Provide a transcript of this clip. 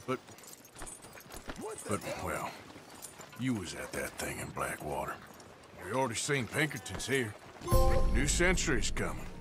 But, well, you was at that thing in Blackwater. We already seen Pinkertons here. New century's coming.